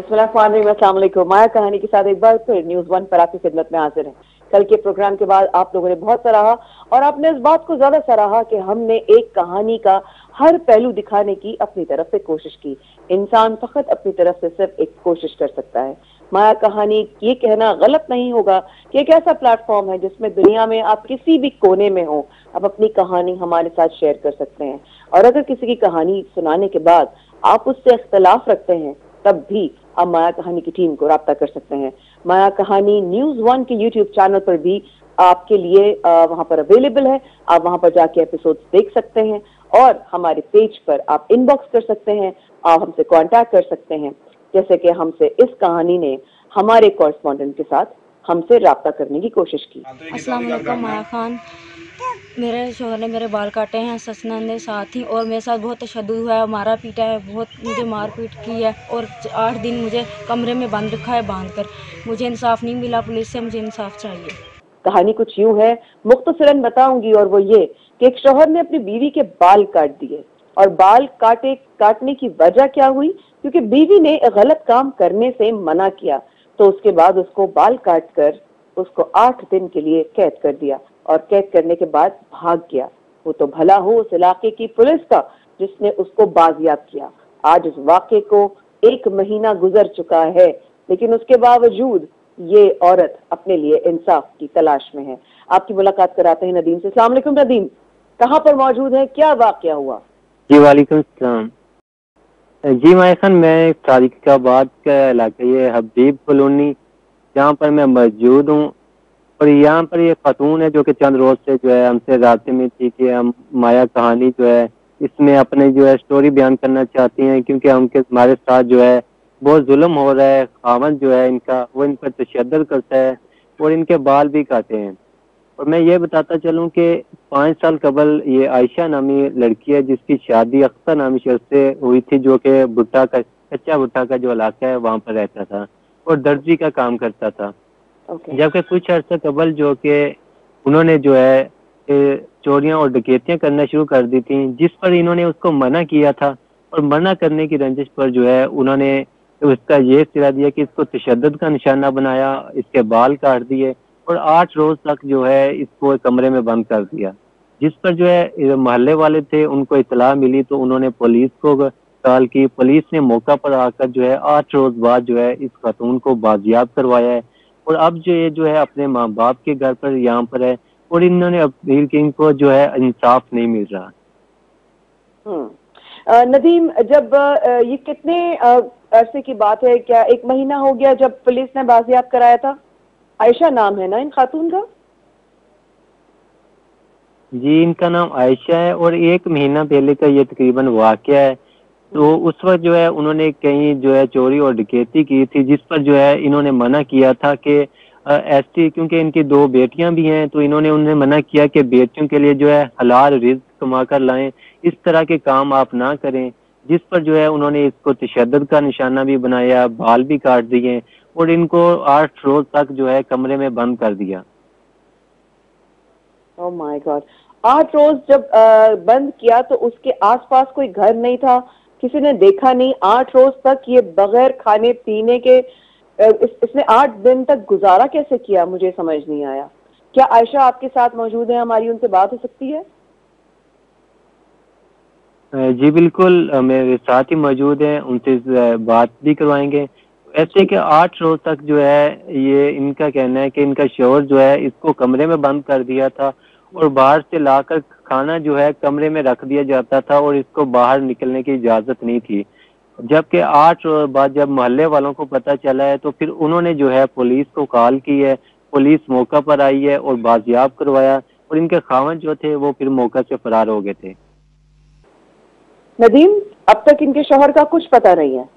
अस्सलाम वालेकुम। माया कहानी के साथ एक बार फिर न्यूज़ वन पर आपकी खिदमत में हाजिर है। कल के प्रोग्राम के बाद आप लोगों ने बहुत सराहा और आपने इस बात को ज्यादा सराहा कि हमने एक कहानी का हर पहलू दिखाने की अपनी तरफ से कोशिश की। इंसान फकत अपनी तरफ से सिर्फ एक कोशिश कर सकता है। माया कहानी ये कहना गलत नहीं होगा कि एक ऐसा प्लेटफॉर्म है जिसमें दुनिया में आप किसी भी कोने में हो, आप अपनी कहानी हमारे साथ शेयर कर सकते हैं। और अगर किसी की कहानी सुनाने के बाद आप उससे इख्तलाफ रखते हैं तब भी आप माया कहानी की टीम को राब्ता कर सकते हैं। माया कहानी न्यूज़ वन के यूट्यूब चैनल पर भी आपके लिए वहां पर अवेलेबल है। आप वहां पर जाके एपिसोड्स देख सकते हैं और हमारे पेज पर आप इनबॉक्स कर सकते हैं, आप हमसे कांटेक्ट कर सकते हैं, जैसे कि हमसे इस कहानी ने हमारे कॉरेस्पॉन्डेंट के साथ हमसे राब्ता करने की कोशिश की। अस्सलाम वालेकुम माया खान, मेरे शोहर ने मेरे बाल काटे हैं, ससना ने साथ ही, और मेरे साथ बहुत तशद्दुद हुआ है, मारा पीटा है, बहुत मुझे मार पीट की है और 8 दिन मुझे कमरे में बंद रखा है बांध कर। मुझे इंसाफ नहीं मिला, पुलिस से मुझे इंसाफ चाहिए। कहानी कुछ यूं है, मुख्तसरन बताऊंगी, और वो ये कि एक शौहर ने अपनी बीवी के बाल काट दिए। और बाल काटने की वजह क्या हुई? क्योंकि बीवी ने एक गलत काम करने से मना किया, तो उसके बाद उसको बाल काट कर उसको 8 दिन के लिए कैद कर दिया और कैद करने के बाद भाग गया। वो तो भला हो उस इलाके की पुलिस का जिसने उसको बाजियाब किया। आज उस वाक़े को 1 महीना गुजर चुका है, लेकिन उसके बावजूद ये औरत अपने लिए इंसाफ की तलाश में है। आपकी मुलाकात कराते हैं नदीम से। अस्सलाम वालेकुम नदीम, कहाँ पर मौजूद है, क्या वाक़या हुआ? जी वालेकुम सलाम। जी माया खान, मैं तारिकाबाद का इलाका, ये हबीब कॉलोनी, जहाँ पर मैं मौजूद हूँ। और यहाँ पर ये खातून है जो कि चंद रोज से जो है हमसे रास्ते में थी कि हम माया कहानी जो है इसमें अपने जो है स्टोरी बयान करना चाहती हैं, क्योंकि हमारे साथ जो है बहुत जुल्म हो रहा है। खामन जो है इनका, वो इन पर तशद्दुद करता है और इनके बाल भी काटे हैं। और मैं ये बताता चलूँ कि 5 साल कबल ये आयशा नामी लड़की है जिसकी शादी अख्तर नामी शख्स से हुई थी, जो कि कच्चा भुट्टा का जो इलाका है वहाँ पर रहता था और दर्जी का काम करता था। जबकि कुछ अर्से कबल जो कि उन्होंने जो है चोरियां और डकैतियां करना शुरू कर दी थी, जिस पर इन्होंने उसको मना किया था। और मना करने की रंजिश पर जो है उन्होंने उसका ये सिरा दिया कि इसको तशद्दुद का निशाना बनाया, इसके बाल काट दिए और 8 रोज तक जो है इसको कमरे में बंद कर दिया। जिस पर जो है मोहल्ले वाले थे, उनको इतला मिली तो उन्होंने पुलिस को कॉल की। पुलिस ने मौका पर आकर जो है 8 रोज बाद जो है इस खातून को बाजियाब करवाया है। और अब जो ये जो है अपने माँ बाप के घर पर यहाँ पर है और इन्होंने अपील की, इनको जो है इंसाफ नहीं मिल रहा। नदीम, जब ये कितने अरसे की बात है? क्या 1 महीना हो गया जब पुलिस ने बाजियाब कराया था? आयशा नाम है ना इन खातून का? जी, इनका नाम आयशा है और 1 महीना पहले का ये तकरीबन वाकया है। तो उस वक्त जो है उन्होंने कहीं जो है चोरी और डकैती की थी, जिस पर जो है इन्होंने मना किया था कि ऐसी, क्योंकि इनकी 2 बेटियां भी हैं, तो इन्होंने उन्हें मना किया कि बेटियों के लिए जो है हलाल रिज़्क कमा कर लाएं, इस तरह के काम आप ना करें। जिस पर जो है उन्होंने इसको तशद्दुद का निशाना भी बनाया, बाल भी काट दिए और इनको 8 रोज तक जो है कमरे में बंद कर दिया। ओह माय गॉड, 8 रोज जब बंद किया तो उसके आसपास कोई घर नहीं था, किसी ने देखा नहीं? 8 रोज तक ये बगैर खाने पीने के इसने 8 दिन तक गुजारा कैसे किया? मुझे समझ नहीं आया। क्या आयशा आपके साथ मौजूद है? हमारी उनसे बात हो सकती है? जी बिल्कुल, मेरे साथ ही मौजूद हैं, उनसे बात भी करवाएंगे। ऐसे कि 8 रोज तक जो है ये इनका कहना है कि इनका शौहर जो है इसको कमरे में बंद कर दिया था और बाहर से लाकर खाना जो है कमरे में रख दिया जाता था और इसको बाहर निकलने की इजाज़त नहीं थी। जबकि 8 रोज बाद जब मोहल्ले वालों को पता चला है तो फिर उन्होंने जो है पुलिस को कॉल की है। पुलिस मौका पर आई है और बाजियाब करवाया और इनके खावंद जो थे वो फिर मौका से फरार हो गए थे। नदीम, अब तक इनके शौहर का कुछ पता नहीं है?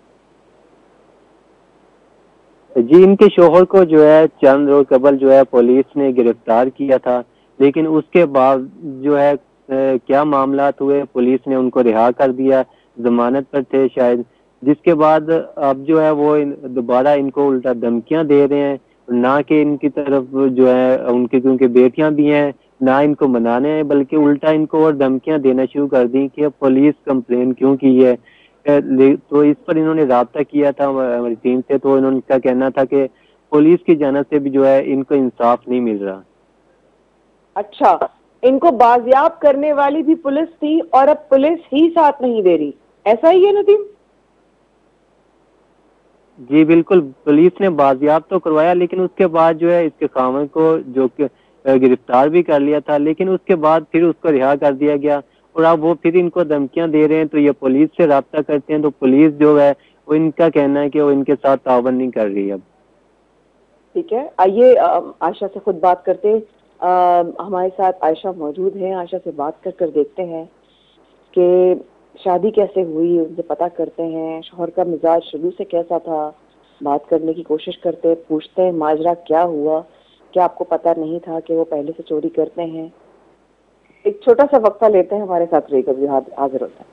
जी, इनके शौहर को जो है चंद रोज कबल जो है पुलिस ने गिरफ्तार किया था, लेकिन उसके बाद जो है क्या मामलात हुए, पुलिस ने उनको रिहा कर दिया, जमानत पर थे शायद। जिसके बाद अब जो है वो दोबारा इनको उल्टा धमकियां दे रहे हैं, ना कि इनकी तरफ जो है उनकी, क्योंकि बेटियां भी हैं, ना इनको मनाने हैं, बल्कि उल्टा इनको और धमकियां देना शुरू कर दी कि पुलिस कंप्लेन क्यों की है, تو اس پر انہوں نے رابطہ کیا تھا ہماری ٹیم سے, تو انہوں نے کا کہنا تھا کہ پولیس کی جانب سے بھی جو ہے ان کو انصاف نہیں مل رہا. اچھا, ان کو بازیاب کرنے والی بھی پولیس تھی اور اب پولیس ہی ساتھ نہیں دے رہی, ایسا ہی ہے ندیم؟ جی بالکل, پولیس نے بازیاب تو کروایا لیکن اس کے بعد جو ہے اس کے خاوند کو جو کہ گرفتار بھی کر لیا تھا, لیکن اس کے بعد پھر اس کو رہا کر دیا گیا, اور اب وہ پھر ان کو دھمکیاں دے رہے ہیں. تو یہ پولیس سے رابطہ کرتے ہیں تو پولیس جو ہے وہ ان کا کہنا ہے کہ وہ ان کے ساتھ تعاون نہیں کر رہی. اب ٹھیک ہے, آئیے عائشہ سے خود بات کرتے ہیں. ہمارے ساتھ عائشہ موجود ہیں, عائشہ سے بات کر دیکھتے ہیں کہ شادی کیسے ہوئی, ان سے پتہ کرتے ہیں شوہر کا مزاج شروع سے کیسا تھا, بات کرنے کی کوشش کرتے, پوچھتے ہیں ماجرا کیا ہوا, کیا آپ کو پتہ نہیں تھا کہ وہ پہلے سے چوری کرتے ہیں. ایک چھوٹا سا وقفہ لیتے ہیں, ہمارے ساتھ رہی کبھی حاضر ہوتا ہے.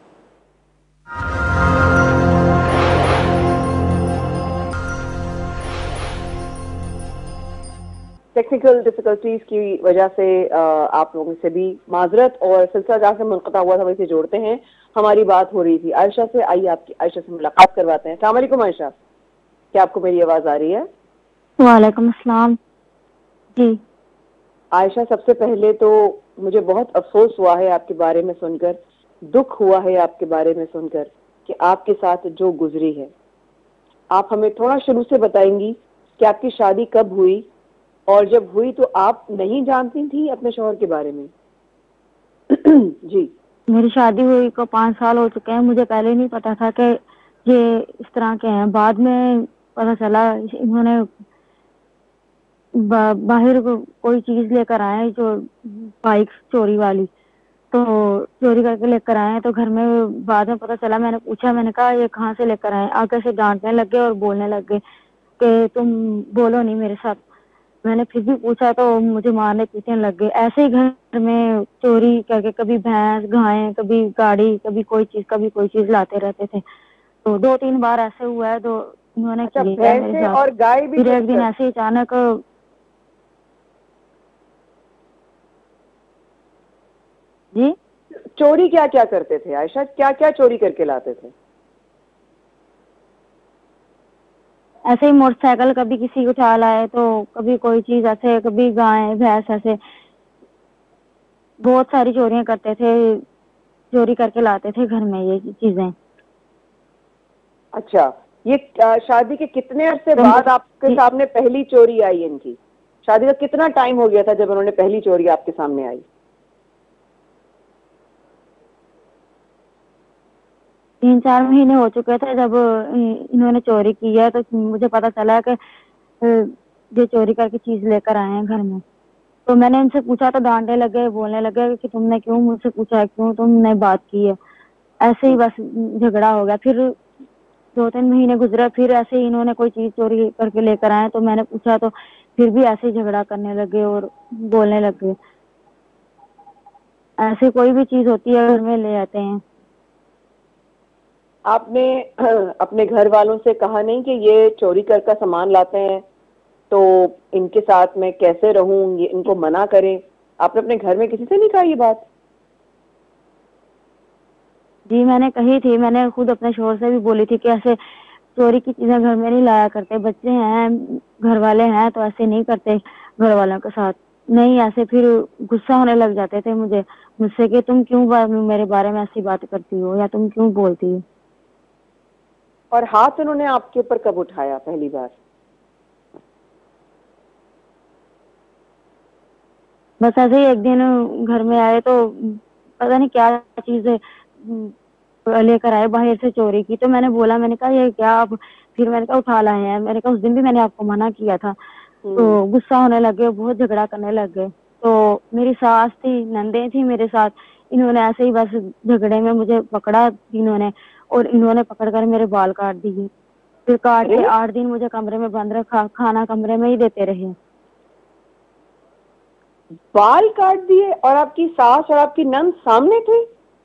ٹیکنیکل ڈیفیکلٹیز کی وجہ سے آپ لوگوں سے بھی معذرت, اور سلسلہ جہاں سے منقطع ہوا تھا وہیں سے جوڑتے ہیں. ہماری بات ہو رہی تھی عائشہ سے, آئیے آپ کی عائشہ سے ملاقات کرواتے ہیں. السلام علیکم عائشہ, کیا آپ کو میری آواز آ رہی ہے؟ وعلیکم السلام. جی عائشہ, سب سے پہلے تو مجھے بہت افسوس ہوا ہے آپ کے بارے میں سن کر, دکھ ہوا ہے آپ کے بارے میں سن کر کہ آپ کے ساتھ جو گزری ہے. آپ ہمیں تھوڑا شروع سے بتائیں گی کہ آپ کی شادی کب ہوئی, اور جب ہوئی تو آپ نہیں جانتی تھی اپنے شوہر کے بارے میں؟ جی, میری شادی ہوئی کو 5 سال ہو چکے ہیں. مجھے پہلے نہیں پتا تھا کہ یہ اس طرح کے ہیں. بعد میں پتا چلا انہوں نے باہر کوئی چیز لے کر آئے, جو بائک چوری والی, تو چوری کر کے لے کر آئے. تو گھر میں بعد میں پتا چلا, میں نے پوچھا, میں نے کہا یہ کہاں سے لے کر آئے؟ آگے سے ڈانٹنے لگے اور بولنے لگے کہ تم بولو نہیں میرے ساتھ. میں نے پھر بھی پوچھا تو مجھے مارنے پیٹنے لگ گئے. ایسے ہی گھر میں چوری کر کے کبھی بھینس گائے, کبھی گاڑی, کبھی کوئی چیز لاتے رہتے تھے. تو 2-3 بار ایسے ہوا ہے تو انہوں نے اچھا, کیا ہے میرے بھینسیں ساتھ. اور گائے بھی پھر ایک دن ایسے اچانک, جی چوری کیا کیا کرتے تھے عائشہ, کیا کیا چوری کر کے لاتے تھے؟ ایسے ہی موٹر سائیکل کبھی کسی کو اٹھا لائے, تو کبھی کوئی چیز ایسے, کبھی گائے بھینس, ایسے بہت ساری چوریاں کرتے تھے. چوری کر کے لاتے تھے گھر میں یہ چیزیں. اچھا, یہ شادی کے کتنے عرصے تو بعد آپ کے سامنے پہلی چوری آئی ان کی؟ شادی کا کتنا ٹائم ہو گیا تھا جب انہوں نے پہلی چوری آپ کے سامنے آئی؟ 3-4 مہینے ہو چکے تھے جب انہوں نے چوری کی ہے. تو مجھے پتا چلا کہ یہ چوری کر کے چیز لے کر آئے ہیں گھر میں. تو میں نے ان سے پوچھا تو ڈانٹنے لگے, بولنے لگے کہ تم نے کیوں مجھ سے پوچھا, کیوں تم نے بات کی ہے. ایسے ہی بس جھگڑا ہو گیا. پھر 2-3 مہینے گزرے, پھر ایسے ہی انہوں نے کوئی چیز چوری کر کے لے کر آئے. تو میں نے پوچھا تو پھر بھی ایسے ہی جھگڑا کرنے لگے اور بولنے لگے. ایسے کوئی بھی چیز ہوتی ہے گھر میں لے آتے ہیں. آپ نے اپنے گھر والوں سے کہا نہیں کہ یہ چوری کر کا سامان لاتے ہیں تو ان کے ساتھ میں کیسے رہوں, یہ ان کو منع کریں؟ آپ نے اپنے گھر میں کسی سے نہیں کہا یہ بات؟ جی میں نے کہی تھی, میں نے خود اپنے شوہر سے بھی بولی تھی کہ ایسے چوری کی چیزیں گھر میں نہیں لایا کرتے. بچے ہیں, گھر والے ہیں, تو ایسے نہیں کرتے گھر والوں کے ساتھ. نہیں ایسے پھر غصہ ہونے لگ جاتے تھے مجھ سے کہ تم کیوں میرے بارے میں ایسی بات کرتی ہو, یا تم کیوں بولتی ہو. اور ہاتھ انہوں نے آپ کے اوپر کب اٹھایا پہلی بار؟ بس ایسے ہی ایک دن گھر میں آئے تو پتہ نہیں کیا چیز لے کر آئے باہر سے چوری کی. تو میں نے بولا, میں نے کہا یہ کیا آپ؟ پھر میں نے کہا اٹھا لائے ہیں. میں نے کہا اس دن بھی میں نے آپ کو منع کیا تھا. تو غصہ ہونے لگے, بہت جھگڑا کرنے لگ گئے. تو میری ساس تھی, نندیں تھی میرے ساتھ, انہوں نے ایسے ہی بس جھگڑے میں مجھے پکڑا انہوں نے, اور انہوں نے پکڑ کر میرے بال کاٹ دیے. پھر کاٹ ارے کے 8 دن مجھے کمرے میں بند رکھا, کھانا کمرے میں ہی دیتے رہے. بال کاٹ دیے؟ اور آپ کی ساس اور آپ کی نند سامنے تھے؟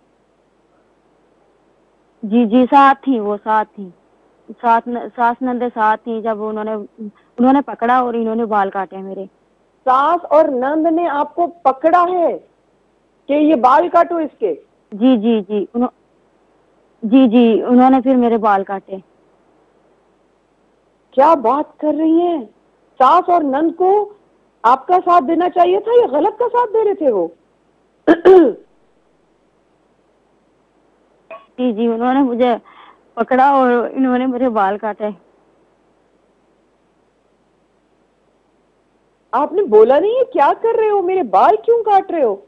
جی ساتھ تھی, وہ ساتھ تھی, ساس نندے ساتھ تھی. جب انہوں نے پکڑا اور انہوں نے بال کاٹے میرے. ساس اور نند نے آپ کو پکڑا ہے کہ یہ بال کاٹو اس کے؟ جی جی جی انہوں نے پھر میرے بال کاٹے. کیا بات کر رہی ہیں؟ ساس اور نند کو آپ کا ساتھ دینا چاہیے تھا یا غلط کا ساتھ دے رہے تھے وہ؟ جی جی انہوں نے مجھے پکڑا اور انہوں نے میرے بال کاٹے. آپ نے بولا نہیں ہے کیا کر رہے ہو، میرے بال کیوں کاٹ رہے ہو؟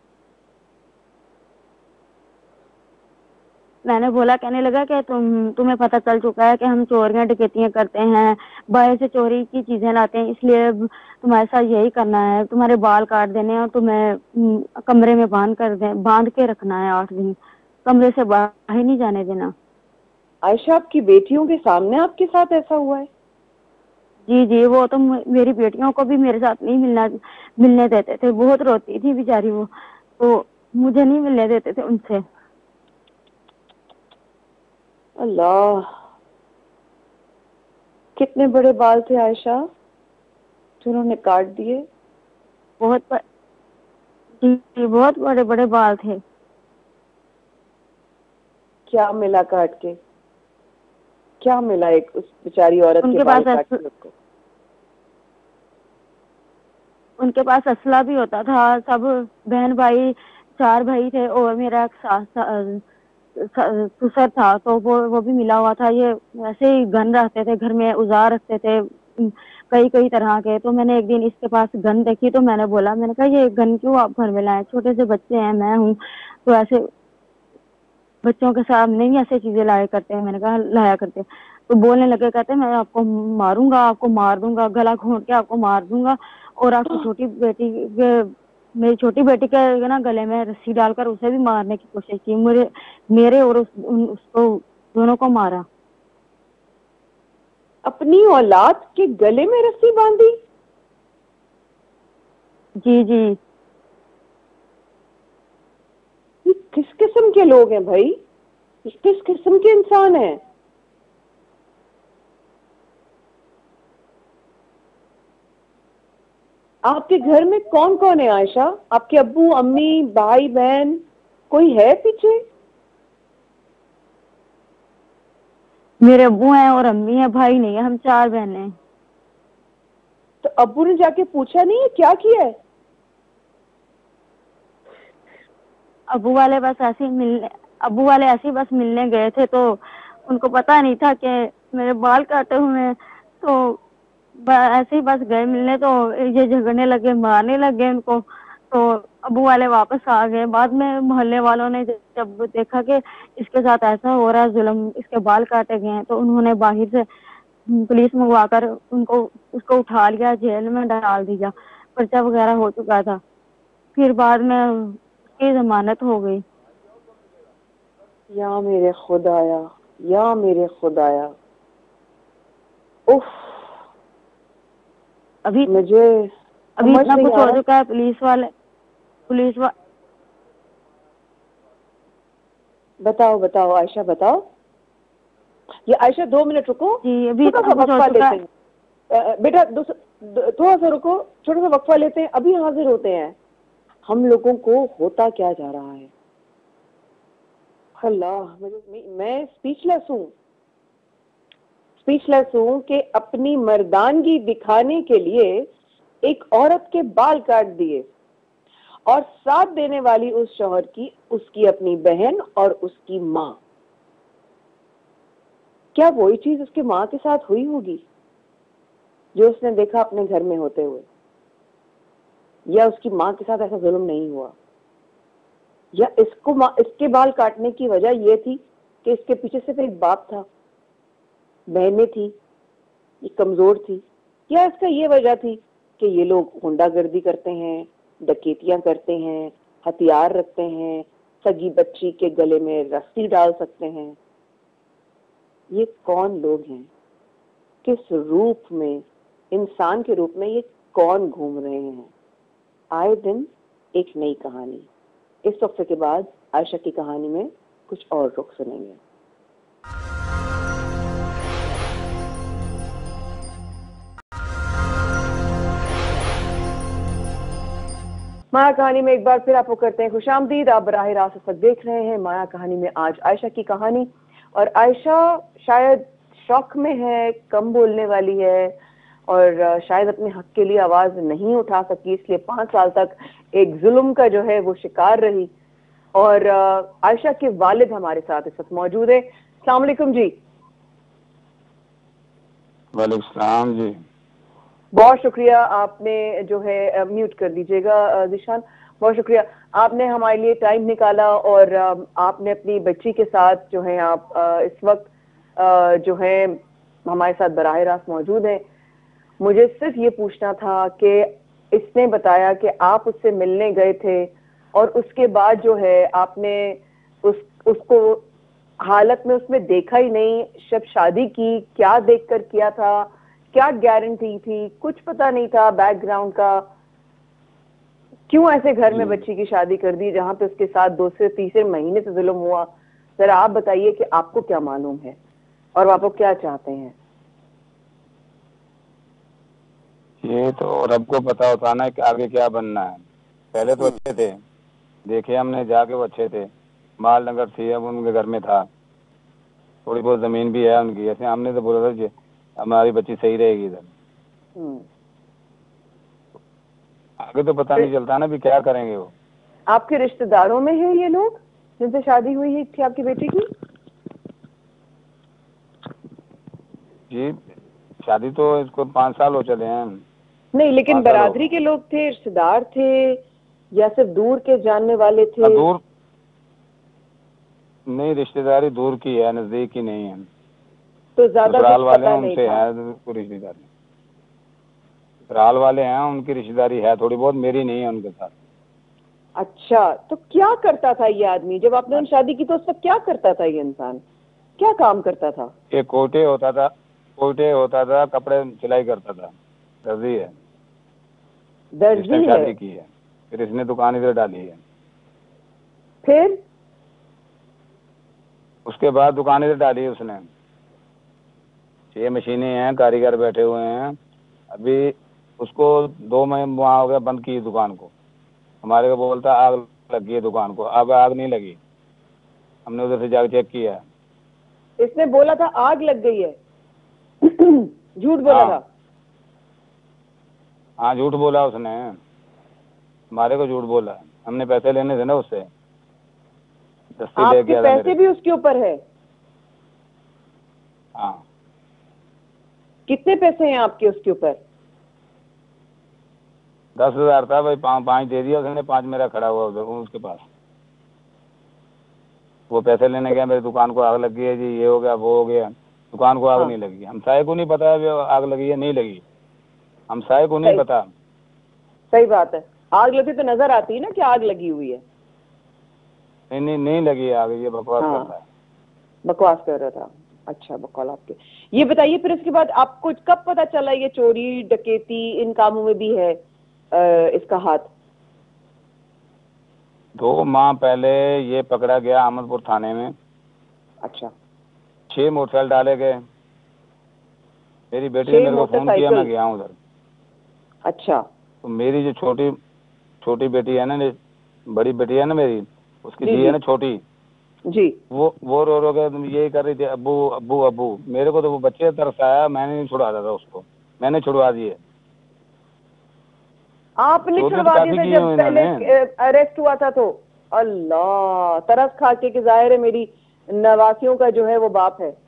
میں نے بولا، کہنے لگا کہ تمہیں پتہ چل چکا ہے کہ ہم چوریاں ڈکیتیاں کرتے ہیں، باہر سے چوری کی چیزیں لاتے ہیں، اس لیے تمہارے ساتھ یہی کرنا ہے، تمہارے بال کاٹ دینے اور تمہیں کمرے میں باندھ کے رکھنا ہے 8 دن، کمرے سے باہر نہیں جانے دینا. عائشہ آپ کی بیٹیوں کے سامنے آپ کے ساتھ ایسا ہوا ہے؟ جی جی وہ تو میری بیٹیوں کو بھی میرے ساتھ نہیں ملنے دیتے تھے، بہت روتی تھی بیچاری وہ، تو مجھے نہیں ملنے دیتے تھے ان سے. اللہ، کتنے بڑے بال تھے عائشہ جنہوں نے کاٹ دیے؟ جی بہت بڑے بڑے بال تھے. کیا ملا کاٹ کے؟ کیا ملا ایک اس بیچاری عورت ان کے کے بال پاس کاٹ کے اس کو؟ ان کے پاس اسلحہ بھی ہوتا تھا، سب بہن بھائی 4 بھائی تھے اور میرا ایک سسر تھا، تو وہ بھی ملا ہوا تھا. یہ ویسے ہی گن رکھتے تھے گھر میں، اوزار رکھتے تھے کئی طرح کے. تو میں نے ایک دن اس کے پاس گن دیکھی تو میں نے بولا، میں نے کہا یہ گن کیوں آپ گھر میں لائے؟ چھوٹے سے بچے ہیں، میں ہوں، تو ایسے بچوں کے سامنے نہیں ایسے چیزیں لایا کرتے ہیں. میں نے کہا لایا کرتے. تو بولنے لگے، کہتے میں آپ کو ماروں گا، آپ کو مار دوں گا، گلا گھونٹ کے آپ کو مار دوں گا، اور آپ کی میری چھوٹی بیٹی کے نا گلے میں رسی ڈال کر اسے بھی مارنے کی کوشش کی. میرے اور اس کو دونوں کو مارا. اپنی اولاد کے گلے میں رسی باندھی؟ جی جی. یہ کس قسم کے لوگ ہیں بھائی؟ کس قسم کے انسان ہیں؟ آپ کے گھر میں کون کون ہے عائشہ؟ آپ کے ابو امی بھائی بہن کوئی ہے پیچھے؟ میرے ابو ہیں اور امی ہیں، بھائی نہیں ہے، ہم 4 بہنیں ہیں. تو ابو نے جا کے پوچھا نہیں ہے کیا کیا ہے؟ ابو والے ایسے ہی بس ملنے گئے تھے، تو ان کو پتا نہیں تھا کہ میرے بال کاٹے ہوئے ہیں، تو ایسے ہی بس گئے ملنے، تو یہ جھگڑنے لگے، مارنے لگے ان کو. تو ابو والے واپس آ گئے. بعد میں محلے والوں نے جب دیکھا کہ اس کے ساتھ ایسا ہو رہا ہے ظلم، اس کے بال کاٹے گئے ہیں، تو انہوں نے باہر سے پولیس منگوا کر اس کو اٹھا لیا، جیل میں ڈال دیا. پرچہ وغیرہ ہو چکا تھا. پھر بعد میں اس کی ضمانت ہو گئی. یا میرے خدایا، یا میرے خدایا. اف، مجھے ابھی سمجھ اتنا نہیں کچھ آ ہو رہا. چکا ہے. بتاؤ عائشہ، بتاؤ. یہ عائشہ 2 منٹ رکو، جی ابھی چھوٹا اتنا سا کچھ ہو وقفہ چکا لیتے ہے. ہیں. بیٹا تھوڑا سا رکو، چھوٹا سا وقفہ لیتے ہیں، ابھی حاضر ہوتے ہیں. ہم لوگوں کو ہوتا کیا جا رہا ہے؟ اللہ، میں اسپیچ لیس ہوں کہ اپنی مردانگی دکھانے کے لیے ایک عورت کے بال کاٹ دیے، اور ساتھ دینے والی اس شوہر کی، اس کی اپنی بہن اور اس کی ماں. کیا وہی چیز اس کی ماں کے ساتھ ہوئی ہوگی جو اس نے دیکھا اپنے گھر میں ہوتے ہوئے؟ یا اس کی ماں کے ساتھ ایسا ظلم نہیں ہوا؟ یا اس کے بال کاٹنے کی وجہ یہ تھی کہ اس کے پیچھے صرف ایک باپ تھا، بہنیں تھی، یہ کمزور تھی؟ یا اس کا یہ وجہ تھی کہ یہ لوگ غنڈہ گردی کرتے ہیں، ڈکیتیاں کرتے ہیں، ہتھیار رکھتے ہیں، سگی بچی کے گلے میں رسی ڈال سکتے ہیں؟ یہ کون لوگ ہیں؟ کس روپ میں، انسان کے روپ میں یہ کون گھوم رہے ہیں؟ آئے دن ایک نئی کہانی. اس وقفے کے بعد عائشہ کی کہانی میں کچھ اور رخ سنیں گے. माया कहानी में एक बार फिर आपको करते हैं खुशामदीद। आप बराह रास्त इस वक्त देख रहे हैं माया कहानी में आज आयशा की कहानी। और आयशा शायद शौक में है, कम बोलने वाली है और शायद अपने हक के लिए आवाज नहीं उठा सकी, इसलिए 5 साल तक एक जुल्म का जो है वो शिकार रही। और आयशा के वालिद हमारे साथ इस वक्त मौजूद है। अस्सलाम वालेकुम जी। वालेकुम सलाम जी। बहुत शुक्रिया, आपने जो है म्यूट कर दीजिएगा दिशान। बहुत शुक्रिया, आपने हमारे लिए टाइम निकाला और आपने अपनी बच्ची के साथ जो है आप इस वक्त जो है हमारे साथ बराह रास्त मौजूद हैं। मुझे सिर्फ ये पूछना था कि इसने बताया कि आप उससे मिलने गए थे और उसके बाद जो है आपने उसको हालत में उसमें देखा ही नहीं। जब शादी की क्या देखकर किया था, क्या गारंटी थी, कुछ पता नहीं था बैकग्राउंड का, क्यों ऐसे घर में बच्ची की शादी कर दी जहां पे उसके साथ 2 से 3 महीने से जुल्म हुआ? जरा आप बताइए कि आपको क्या मालूम है और आप लोग क्या चाहते हैं? ये तो रब को पता होता ना कि आगे क्या बनना है। पहले तो अच्छे थे, देखे हमने जाके वो अच्छे थे, माल नगर थी, अब उनके घर में था, थोड़ी बहुत जमीन भी है उनकी। ऐसे हमने तो बोला था कि हमारी बच्ची सही रहेगी इधर। आगे तो पता नहीं चलता ना भी क्या करेंगे वो। आपके रिश्तेदारों में है ये लोग जिनसे शादी हुई थी आपकी बेटी की? जी शादी तो इसको 5 साल हो चले हैं। नहीं, लेकिन बरादरी के लोग थे, रिश्तेदार थे या सिर्फ दूर के जानने वाले थे? दूर नहीं, रिश्तेदारी दूर की है, नजदीक की नहीं है। तो ज्यादा ससुराल वाले पता उनसे है रिश्तेदारी, ससुराल वाले हैं उनकी रिश्तेदारी है थोड़ी बहुत, मेरी नहीं है उनके साथ। अच्छा, तो क्या करता था ये आदमी जब आपने उन शादी की? तो उस वक्त क्या करता था ये इंसान, क्या काम करता था? एक कोटे होता था, कपड़े सिलाई करता था, दर्जी है। दर्जी है? शादी की है, फिर इसने दुकान इधर डाली है। फिर उसके बाद दुकान इधर डाली है उसने। 6 मशीनें हैं, कारीगर बैठे हुए हैं। अभी उसको 2 महीने वहाँ हो गया बंद की दुकान को। हमारे को बोलता आग लगी है दुकान को, अब आग नहीं लगी। हमने उधर से जाकर चेक किया, इसने बोला था आग लग गई है। झूठ बोला था? हाँ झूठ बोला उसने, हमारे को झूठ बोला। हमने पैसे लेने थे ना उससे, आपके पैसे भी उसके ऊपर है? हाँ। कितने पैसे हैं आपके उसके ऊपर? 10,000 था भाई, 5 दे दिया उसने, 5 मेरा खड़ा हुआ उधर उसके पास। वो पैसे लेने गया, मेरी दुकान को आग लग गई है जी, ये हो गया वो हो गया। दुकान को आग नहीं लगी, हमसाये को नहीं पता है आग लगी है नहीं लगी, हमसाये को नहीं पता। सही बात है, आग लगी तो नजर आती है ना कि आग लगी हुई है। नहीं लगी आग, ये बकवास करता है। बकवास कर रहा था? अच्छा, बकौल आपके। ये बताइए फिर इसके बाद आपको कब पता चला ये चोरी डकैती इन कामों में भी है इसका हाथ? 2 माह पहले ये पकड़ा गया अहमदपुर थाने में। अच्छा। 6 मोटरसाइकिल डाले गए। मेरी बेटी ने मेरे को फोन किया, मैं गया हूँ उधर। अच्छा। तो मेरी जो छोटी बेटी है ना, बड़ी बेटी है ना मेरी, उसकी दी है ना छोटी जी, वो रो के यही कर रही थी, अब्बू अब्बू अब्बू। मेरे को तो वो बच्चे तरस आया, मैंने नहीं छुड़ाता था उसको, मैंने छुड़वा दिए। आपने छुड़वा दिए थे जब पहले अरेस्ट हुआ था? तो अल्लाह, तरस खा के जाहिर है मेरी नवासियों का जो है वो बाप है।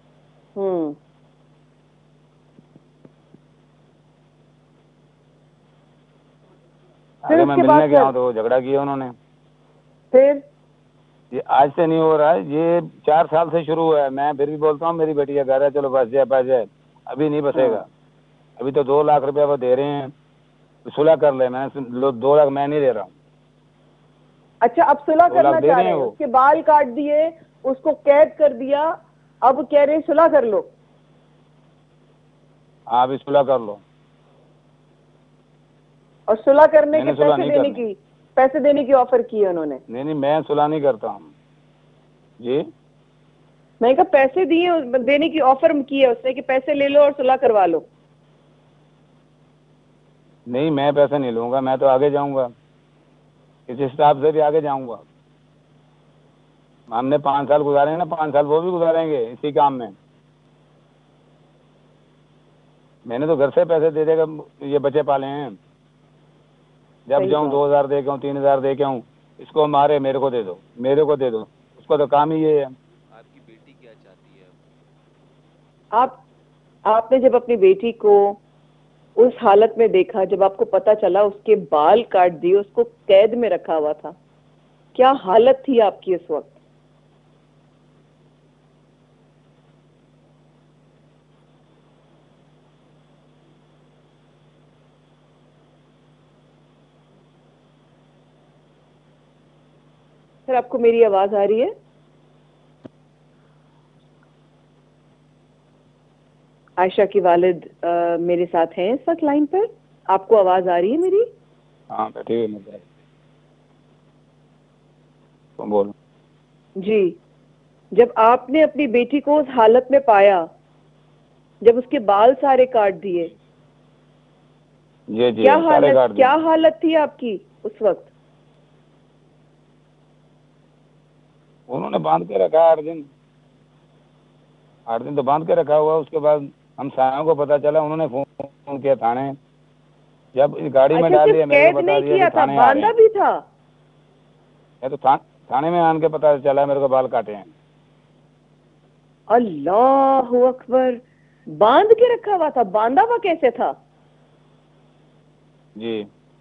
फिर मैं मिलने गया हूँ तो झगड़ा किया उन्होंने। फिर ये आज से नहीं हो रहा है, ये 4 साल से शुरू हुआ है। मैं फिर भी बोलता हूँ मेरी बेटी का घर है, चलो बस जाए, अभी नहीं बसेगा। अभी तो 2 लाख रुपया वो दे रहे हैं, तो सुलह कर ले। मैंने 2 लाख मैं नहीं दे रहा हूँ। अच्छा, अब सुलह करना चाह रहे हैं? उसके बाल काट दिए, उसको कैद कर दिया, अब कह रहे हैं सुलह कर लो। हाँ अभी सुलह कर लो। और सुलह करने के पैसे देने की ऑफर की है उन्होंने? नहीं मैं सुलह नहीं करता हूँ जी। मैं कहा पैसे दिए, देने की ऑफर की है उसने कि पैसे ले लो और सुलह करवा लो। नहीं मैं पैसे नहीं लूंगा, मैं तो आगे जाऊंगा। اس اسٹاف سے بھی آگے جاؤں گا. ہم نے 5 سال گزارے ہیں نا, 5 سال وہ بھی گزاریں گے اسی کام میں. میں نے تو گھر سے پیسے دے دے کر یہ بچے پالے ہیں. جب جاؤں 2000 دے کے آؤں, 3000 دے کے آؤں, اس کو مارے میرے کو دے دو, میرے کو دے دو. اس کا تو کام ہی یہ ہے. آپ کی بیٹی کیا چاہتی ہے اب؟ آپ نے جب اپنی بیٹی کو اس حالت میں دیکھا, جب آپ کو پتا چلا اس کے بال کاٹ دیے, اس کو قید میں رکھا ہوا تھا, کیا حالت تھی آپ کی اس وقت؟ سر آپ کو میری آواز آ رہی ہے؟ عائشہ کی والد میرے ساتھ ہیں اس وقت لائن پر. آپ کو آواز آ رہی ہے میری؟ ہاں بیٹھی ہوئی مجھے. تم بولو. جی, جب آپ نے اپنی بیٹی کو اس حالت میں پایا, جب اس کے بال سارے کاٹ دیے, جی جی سارے کاٹ کیا حالت تھی آپ کی اس وقت؟ انہوں نے باندھ کے رکھا 8 دن تو باندھ کے رکھا ہوا. اس کے بعد ہم سایوں کو پتا چلا, انہوں نے فون کیا تھانے. جب گاڑی میں ڈال دیا, میرے کو بتا دیا کہ تھانے آ رہے ہیں. بھی تھا میں تو تھانے میں آن کے پتا چلا میرے کو بال کاٹے ہیں. اللہ اکبر, باندھ کے رکھا ہوا تھا؟ باندھا ہوا کیسے تھا؟ جی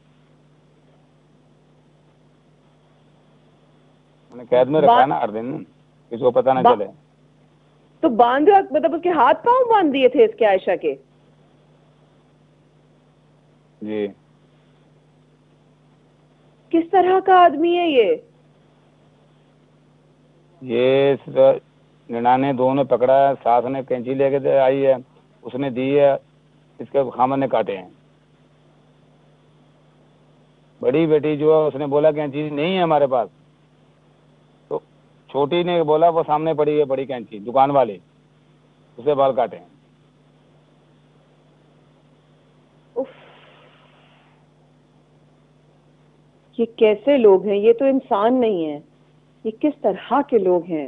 میں نے قید میں رکھا نا 8 دن, کسی کو پتا نہ چلے. تو باندھ, مطلب اس کے ہاتھ پاؤں باندھ دیے تھے اس کے عائشہ کے؟ جی. کس طرح کا آدمی ہے یہ ننانے دو نے پکڑا ہے, ساس نے کینچی لے کے آئی ہے, اس نے دی ہے, اس کے خامن نے کاٹے ہیں. بڑی بیٹی جو ہے اس نے بولا کینچی نہیں ہے ہمارے پاس, تو چھوٹی نے بولا وہ سامنے پڑی ہے بڑی کینچی دکان والی, اسے بال کاٹے ہیں. یہ کیسے لوگ ہیں؟ یہ تو انسان نہیں ہے, یہ کس طرح کے لوگ ہیں؟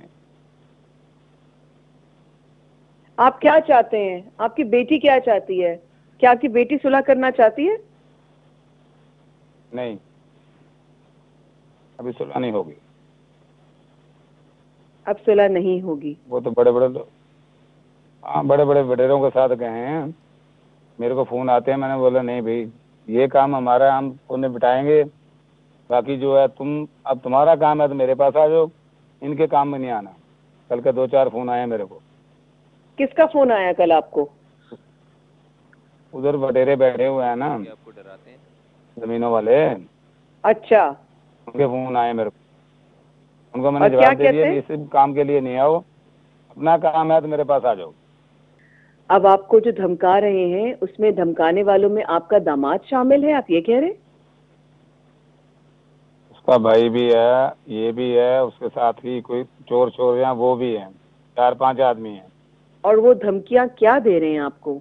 آپ کیا چاہتے ہیں؟ آپ کی بیٹی کیا چاہتی ہے؟ کیا آپ کی بیٹی صلح کرنا چاہتی ہے؟ نہیں, ابھی صلح نہیں ہوگی. اب صلح نہیں ہوگی؟ وہ تو بڑے بڑے لوگ, ہاں بڑے بڑے وڈیروں کے ساتھ گئے ہیں. میرے کو فون آتے ہیں, میں نے بولا نہیں بھائی یہ کام ہمارا, ہم انہیں بٹائیں گے. باقی جو ہے اب تمہارا کام ہے تو میرے پاس آ جاؤ, ان کے کام میں نہیں آنا. کل کے 2-4 فون آئے میرے کو. کس کا فون آیا کل آپ کو؟ ادھر وڈیرے بیٹھے ہوئے ہیں نا, آپ کو ڈراتے ہیں زمینوں والے. اچھا, ان کے فون آئے میرے کو. ان کو میں نے جواب دے دیا کہ اس کام کے لیے نہیں آؤ, اپنا کام ہے تو میرے پاس آ جاؤ. اب آپ کو جو دھمکا رہے ہیں اس میں دھمکانے والوں میں آپ کا داماد شامل ہے, آپ یہ کہہ رہے ہیں؟ اس کا بھائی بھی ہے, یہ بھی ہے, اس کے ساتھ ہی کوئی چور ہیں وہ بھی ہیں, 4-5 آدمی ہیں. اور وہ دھمکیاں کیا دے رہے ہیں آپ کو؟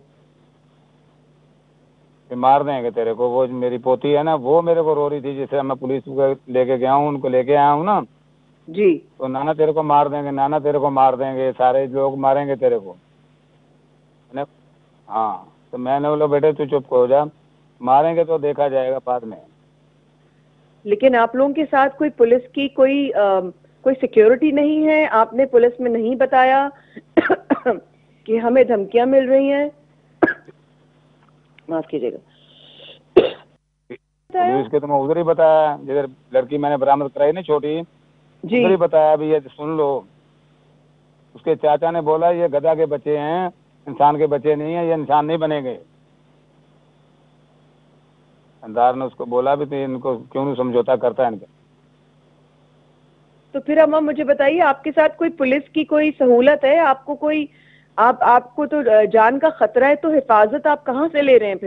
مار دیں گے تیرے کو. وہ میری پوتی ہے نا, وہ میرے کو رو رہی تھی, جسے میں پولیس کو لے کے گیا ہوں, ان کو لے کے آیا ہوں نا. جی. تو نانا تیرے کو مار دیں گے, نانا تیرے کو مار دیں گے, سارے لوگ ماریں گے تیرے کو. ہاں, تو میں نے بولا بیٹے تو چپ ہو جا, ماریں گے تو دیکھا جائے گا بعد میں. لیکن آپ لوگوں کے ساتھ کوئی پولیس کی کوئی سیکیورٹی نہیں ہے؟ آپ نے پولیس میں نہیں بتایا کہ ہمیں دھمکیاں مل رہی ہیں؟ معاف کیجیے گا. پولیس کے تو میں ادھر ہی بتایا جدھر لڑکی میں نے برامد کرائی نا چھوٹی, ادھر ہی بتایا بھی یہ سن لو. اس کے چاچا نے بولا یہ گدھا کے بچے ہیں, انسان کے بچے نہیں ہیں, یہ انسان نہیں بنیں گے. اندار نے اس کو بولا بھی تو ان کو کیوں نہیں سمجھوتا کرتا ہے ان کا. تو پھر اماں مجھے بتائیے, آپ کے ساتھ کوئی پولیس کی کوئی سہولت ہے؟ آپ کو کوئی آپ کو تو جان کا خطرہ ہے, تو حفاظت آپ کہاں سے لے رہے ہیں پھر؟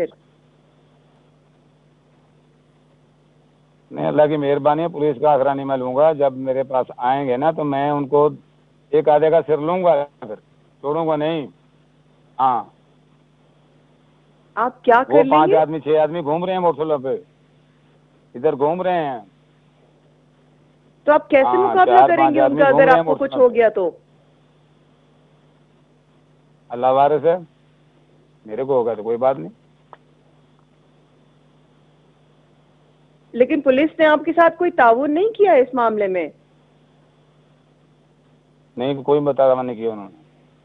نہیں, اللہ کی مہربانی ہے, پولیس کا آسرا نہیں میں لوں گا. جب میرے پاس آئیں گے نا تو میں ان کو ایک آدھے کا سر لوں گا, پھر چھوڑوں گا نہیں. ہاں, آپ کیا وہ کر لیں 5 گے؟ آدمی 6 آدمی گھوم رہے ہیں موٹر سائیکل پہ, ادھر گھوم رہے ہیں. تو آپ کیسے ہاں، مقابلہ 4-5 کریں گے آدمی ان کا گھوم اگر رہے آپ ہیں کو کچھ موٹر ہو پہ. گیا تو؟ اللہ وارث ہے، میرے کو ہوگا تو کوئی بات نہیں. لیکن پولیس نے آپ کے ساتھ کوئی تعاون نہیں کیا اس معاملے میں؟ نہیں، کوئی بتا نہیں کیا انہوں نے.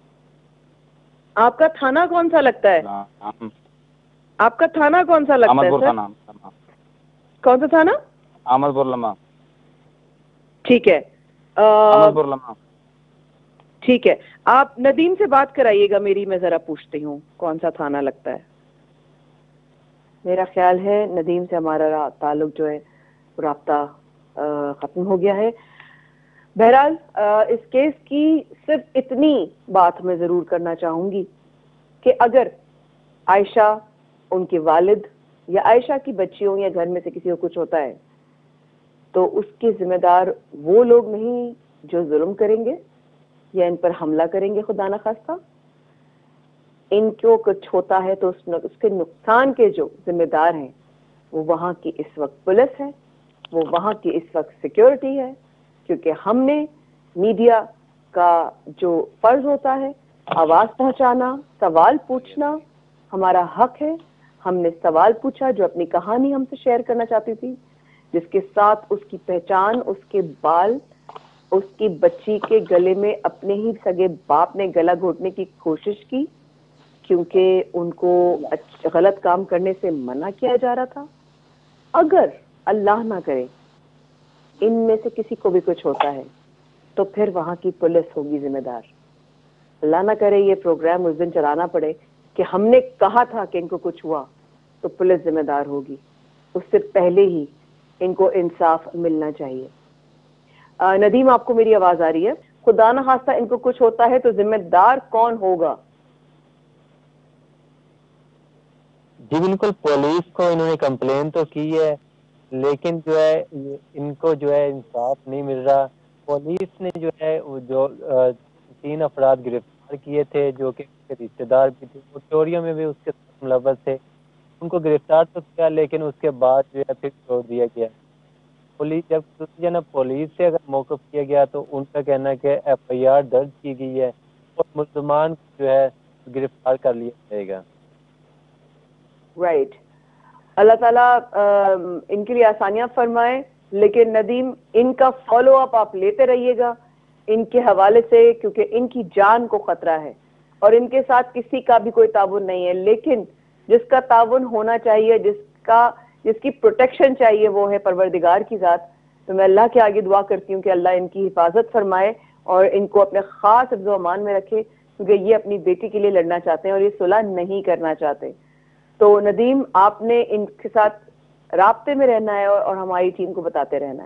آپ کا تھانہ کون سا لگتا ہے؟ ہاں، آپ کا تھانہ کون سا لگتا احمد ہے پور سر؟ تھانہ. کون سا تھانہ؟ احمد پور لمحہ. ٹھیک ہے، احمد پور لمحہ. ٹھیک ہے، آپ ندیم سے بات کرائیے گا میری، میں ذرا پوچھتی ہوں کون سا تھانہ لگتا ہے. میرا خیال ہے ندیم سے ہمارا تعلق جو ہے رابطہ ختم ہو گیا ہے. بہرحال اس کیس کی صرف اتنی بات میں ضرور کرنا چاہوں گی کہ اگر عائشہ، ان کے والد یا عائشہ کی بچیوں یا گھر میں سے کسی کو کچھ ہوتا ہے تو اس کے ذمہ دار وہ لوگ نہیں جو ظلم کریں گے یا ان پر حملہ کریں گے خدا نخواستہ. ان کو کچھ ہوتا ہے تو اس کے نقصان کے جو ذمہ دار ہیں وہ وہاں کی اس وقت پولیس ہے، وہ وہاں کی اس وقت سیکیورٹی ہے. کیونکہ ہم نے میڈیا کا جو فرض ہوتا ہے آواز پہنچانا، سوال پوچھنا ہمارا حق ہے. ہم نے سوال پوچھا، جو اپنی کہانی ہم سے شیئر کرنا چاہتی تھی، جس کے ساتھ اس کی پہچان، اس کے بال، اس کی بچی کے گلے میں اپنے ہی سگے باپ نے گلا گھونٹنے کی کوشش کی کیونکہ ان کو غلط کام کرنے سے منع کیا جا رہا تھا. اگر اللہ نہ کرے ان میں سے کسی کو بھی کچھ ہوتا ہے تو پھر وہاں کی پولیس ہوگی ذمہ دار. اللہ نہ کرے یہ پروگرام اس دن چلانا پڑے کہ ہم نے کہا تھا کہ ان کو کچھ ہوا تو پولیس ذمہ دار ہوگی. اس سے پہلے ہی ان کو انصاف ملنا چاہیے. ندیم، آپ کو میری آواز آ رہی ہے؟ خدا نہ خواستہ ان کو کچھ ہوتا ہے تو ذمہ دار کون ہوگا؟ جی بالکل، پولیس کو انہوں نے کمپلین تو کی ہے لیکن جو ہے ان کو جو ہے انصاف نہیں مل رہا. پولیس نے جو ہے جو 3 افراد گرفتار کیے تھے جو کہ اس کے رشتے دار بھی تھے، وہ چوریوں میں بھی اس کے ساتھ ملوث تھے. ان کو گرفتار تو کیا لیکن اس کے بعد جو ہے پھر چھوڑ دیا گیا. پولیس جب جو ہے نا پولیس سے اگر موقف کیا گیا تو ان کا کہنا ہے کہ FIR درج کی گئی ہے اور ملزمان کو جو ہے گرفتار کر لیا جائے گا. رائٹ. اللہ تعالیٰ ان کے لیے آسانیاں فرمائے. لیکن ندیم، ان کا فالو اپ آپ لیتے رہیے گا ان کے حوالے سے، کیونکہ ان کی جان کو خطرہ ہے اور ان کے ساتھ کسی کا بھی کوئی تعاون نہیں ہے. لیکن جس کا تعاون ہونا چاہیے، جس کی پروٹیکشن چاہیے، وہ ہے پروردگار کی ذات. تو میں اللہ کے آگے دعا کرتی ہوں کہ اللہ ان کی حفاظت فرمائے اور ان کو اپنے خاص حفظ و امان میں رکھے، کیونکہ یہ اپنی بیٹی کے لیے لڑنا چاہتے ہیں اور یہ صلح نہیں کرنا چاہتے. تو ندیم، آپ نے ان کے ساتھ رابطے میں رہنا ہے اور ہماری ٹیم کو بتاتے رہنا ہے.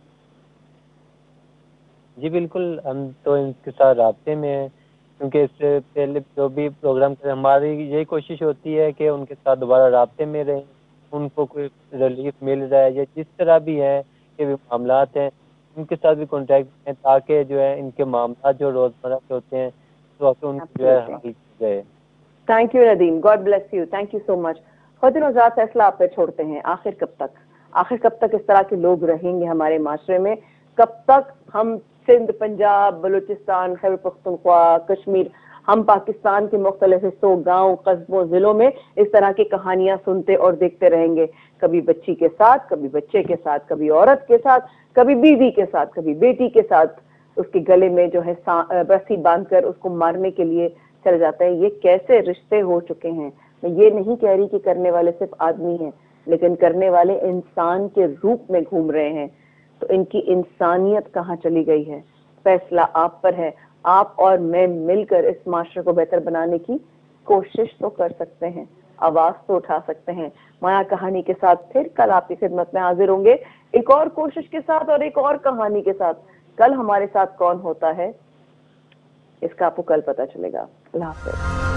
جی بالکل، ہم تو ان کے ساتھ رابطے میں ہیں کیونکہ اس سے پہلے جو بھی پروگرام کریں ہماری یہی کوشش ہوتی ہے کہ ان کے ساتھ دوبارہ رابطے میں رہیں، ان کو کوئی ریلیف مل رہا ہے یا جس طرح بھی ہے کہ بھی معاملات ہیں ان کے ساتھ بھی کانٹیکٹ میں، تاکہ جو ہے ان کے معاملات جو روزمرہ کے ہوتے ہیں تو ان کو جو ہے حل کیا جائے. Thank you Nadeem, God bless you, thank you so much. خود نوزاد فیصلہ آپ پہ چھوڑتے ہیں. آخر کب تک اس طرح کے لوگ رہیں گے ہمارے معاشرے میں؟ کب تک ہم سندھ، پنجاب، بلوچستان، خیبر پختونخوا، کشمیر، ہم پاکستان کے مختلف حصوں، گاؤں، قصبوں، ضلعوں میں اس طرح کی کہانیاں سنتے اور دیکھتے رہیں گے؟ کبھی بچی کے ساتھ، کبھی بچے کے ساتھ، کبھی عورت کے ساتھ، کبھی بیوی کے ساتھ، کبھی بیٹی کے ساتھ اس کے گلے میں جو ہے رسی باندھ کر اس کو مارنے کے لیے چل جاتا ہے. یہ کیسے رشتے ہو چکے ہیں؟ میں یہ نہیں کہہ رہی کہ کرنے والے صرف آدمی ہیں، لیکن کرنے والے انسان کے روپ میں گھوم رہے ہیں. تو ان کی انسانیت کہاں چلی گئی ہے؟ فیصلہ آپ پر ہے. آپ اور میں مل کر اس معاشرے کو بہتر بنانے کی کوشش تو کر سکتے ہیں، آواز تو اٹھا سکتے ہیں. مایا کہانی کے ساتھ پھر کل آپ کی خدمت میں حاضر ہوں گے، ایک اور کوشش کے ساتھ اور ایک اور کہانی کے ساتھ. کل ہمارے ساتھ کون ہوتا ہے اس کا آپ کو کل پتہ چلے گا. اللہ حافظ.